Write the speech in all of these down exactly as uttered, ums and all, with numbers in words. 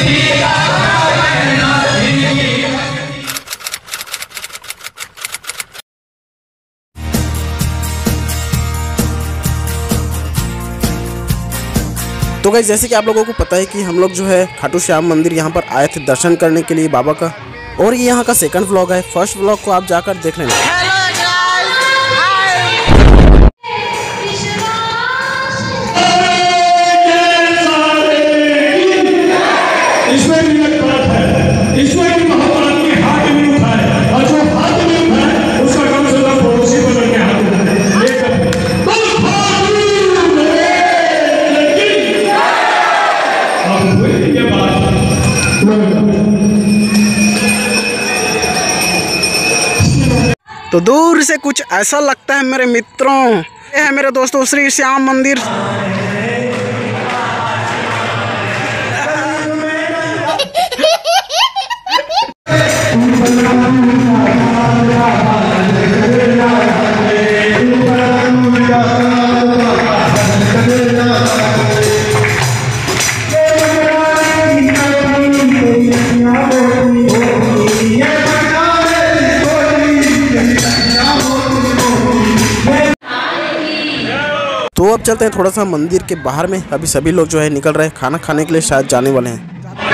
तो गाइस जैसे कि आप लोगों को पता है कि हम लोग जो है खाटू श्याम मंदिर यहाँ पर आए थे दर्शन करने के लिए बाबा का, और ये यहाँ का सेकंड व्लॉग है। फर्स्ट व्लॉग को आप जाकर देख लेना। तो दूर से कुछ ऐसा लगता है मेरे मित्रों, ये है मेरे दोस्तों श्री श्याम मंदिर। तो अब चलते हैं थोड़ा सा मंदिर के बाहर में। अभी सभी लोग जो है निकल रहे हैं खाना खाने के लिए, शायद जाने वाले हैं।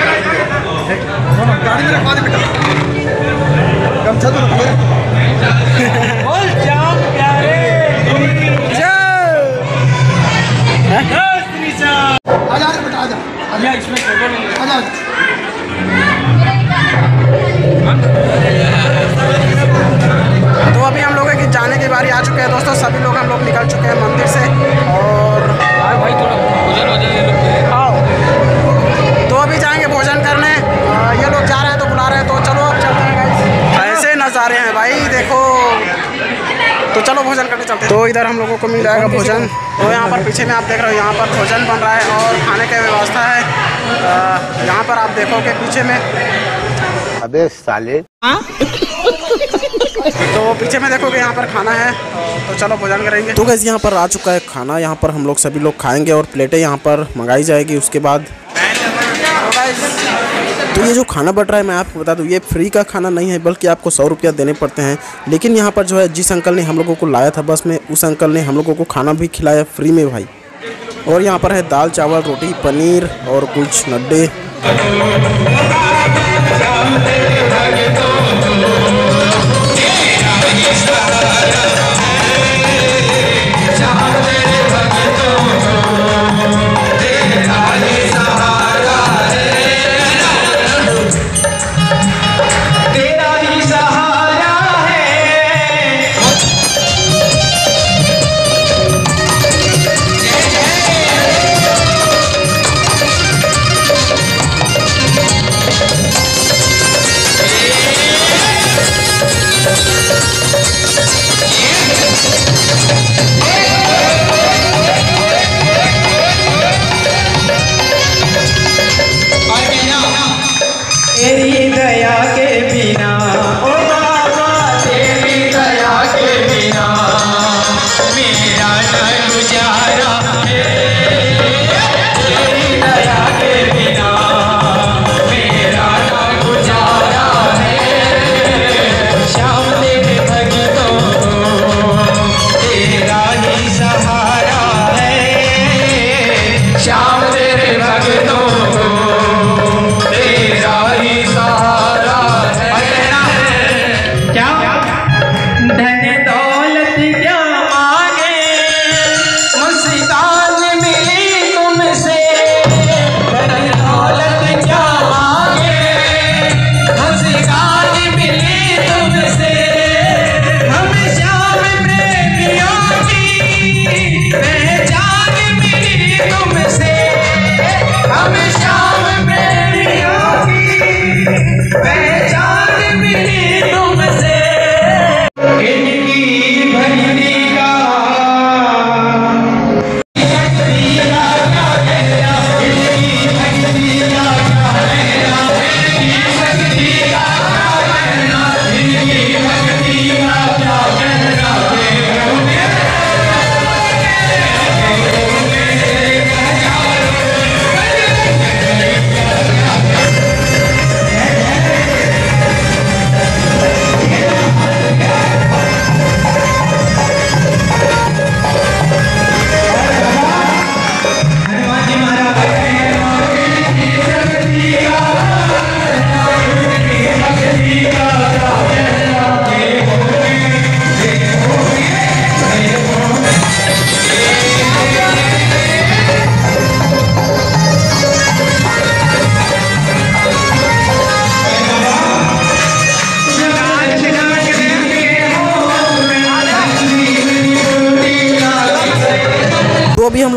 तो अभी हम लोगों की जाने की बारी आ चुके हैं दोस्तों। सभी लोग हम लोग निकल चुके हैं मंदिर से, और भाई थोड़ा भोजन हो जाए। हाँ तो अभी जाएंगे भोजन करने। ये लोग जा रहे हैं तो बुला रहे हैं, तो चलो अब चलते हैं गाइस। ऐसे नज़ारे हैं भाई देखो, तो चलो भोजन करने चलते हैं। तो इधर हम लोगों को मिल जाएगा भोजन। तो यहाँ पर पीछे में आप देख रहे हो, यहाँ पर भोजन बन रहा है और खाने की व्यवस्था है। यहाँ पर आप देखोगे पीछे में, अबे साले तो पीछे में देखोगे यहाँ पर खाना है। तो चलो भोजन करेंगे। तो गाइस यहाँ पर आ चुका है खाना, यहाँ पर हम लोग सभी लोग खाएंगे और प्लेटें यहाँ पर मंगाई जाएगी उसके बाद। तो ये जो खाना बट रहा है मैं आपको बता दूँ, ये फ्री का खाना नहीं है, बल्कि आपको सौ रुपया देने पड़ते हैं। लेकिन यहाँ पर जो है जिस अंकल ने हम लोगों को लाया था बस में, उस अंकल ने हम लोगों को खाना भी खिलाया फ्री में भाई। और यहाँ पर है दाल चावल रोटी पनीर और कुछ नड्डे।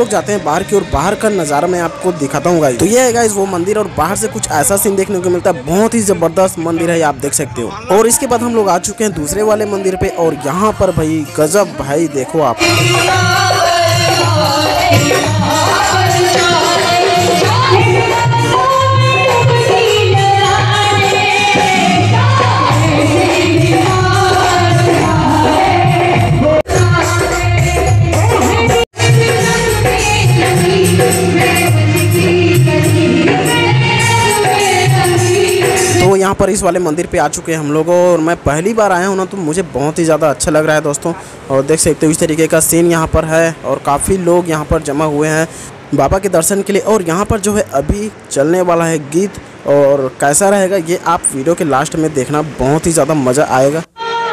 लोग जाते हैं बाहर की और बाहर का नज़ारा मैं आपको दिखाता हूँ गाइस। तो ये है गाइस वो मंदिर और बाहर से कुछ ऐसा सीन देखने को मिलता है, बहुत ही जबरदस्त मंदिर है, आप देख सकते हो। और इसके बाद हम लोग आ चुके हैं दूसरे वाले मंदिर पे और यहाँ पर भाई गजब भाई देखो आप। तो यहाँ पर इस वाले मंदिर पे आ चुके हैं हम लोग और मैं पहली बार आया हूँ ना, तो मुझे बहुत ही ज़्यादा अच्छा लग रहा है दोस्तों। और देख सकते हो इस तरीके का सीन यहाँ पर है और काफ़ी लोग यहाँ पर जमा हुए हैं बाबा के दर्शन के लिए। और यहाँ पर जो है अभी चलने वाला है गीत, और कैसा रहेगा ये आप वीडियो के लास्ट में देखना, बहुत ही ज़्यादा मज़ा आएगा।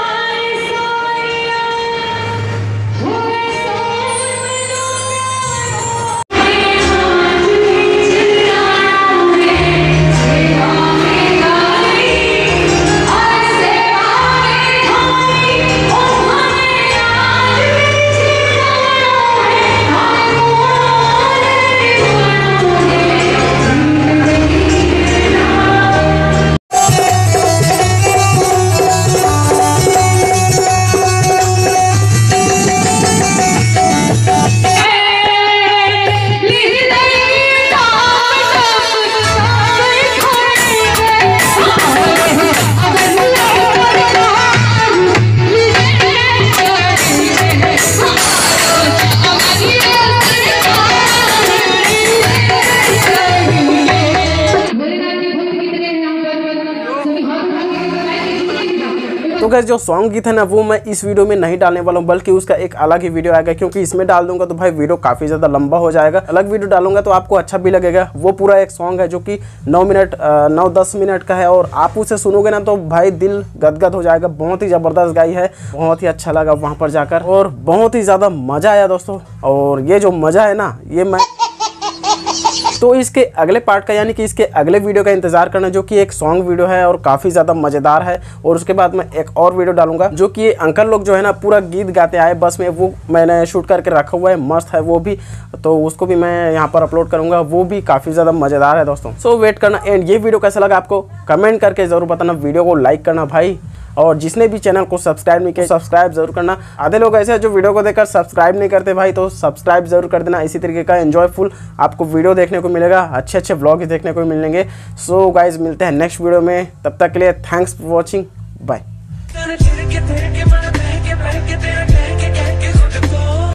तो गाइस जो सॉन्ग गीत है ना वो मैं इस वीडियो में नहीं डालने वाला हूँ, बल्कि उसका एक अलग ही वीडियो आएगा, क्योंकि इसमें डाल दूंगा तो भाई वीडियो काफ़ी ज़्यादा लंबा हो जाएगा। अलग वीडियो डालूंगा तो आपको अच्छा भी लगेगा। वो पूरा एक सॉन्ग है जो कि नौ मिनट नौ दस मिनट का है और आप उसे सुनोगे ना तो भाई दिल गदगद हो जाएगा। बहुत ही ज़बरदस्त गाई है, बहुत ही अच्छा लगा वहाँ पर जाकर और बहुत ही ज़्यादा मज़ा आया दोस्तों। और ये जो मज़ा है ना ये मैं तो इसके अगले पार्ट का यानी कि इसके अगले वीडियो का इंतजार करना, जो कि एक सॉन्ग वीडियो है और काफ़ी ज़्यादा मज़ेदार है। और उसके बाद मैं एक और वीडियो डालूंगा जो कि अंकल लोग जो है ना पूरा गीत गाते आए बस में, वो मैंने शूट करके रखा हुआ है, मस्त है वो भी, तो उसको भी मैं यहाँ पर अपलोड करूँगा। वो भी काफ़ी ज़्यादा मज़ेदार है दोस्तों। सो वेट करना। एंड ये वीडियो कैसा लगा आपको कमेंट करके ज़रूर बताना, वीडियो को लाइक करना भाई, और जिसने भी चैनल को सब्सक्राइब नहीं किया सब्सक्राइब जरूर करना। आधे लोग ऐसे हैं जो वीडियो को देखकर सब्सक्राइब नहीं करते भाई, तो सब्सक्राइब जरूर कर देना। इसी तरीके का एंजॉयफुल आपको वीडियो देखने को मिलेगा, अच्छे अच्छे व्लॉग देखने को मिलेंगे। सो गाइज मिलते हैं नेक्स्ट वीडियो में, तब तक के लिए थैंक्स फॉर वॉचिंग, बाय।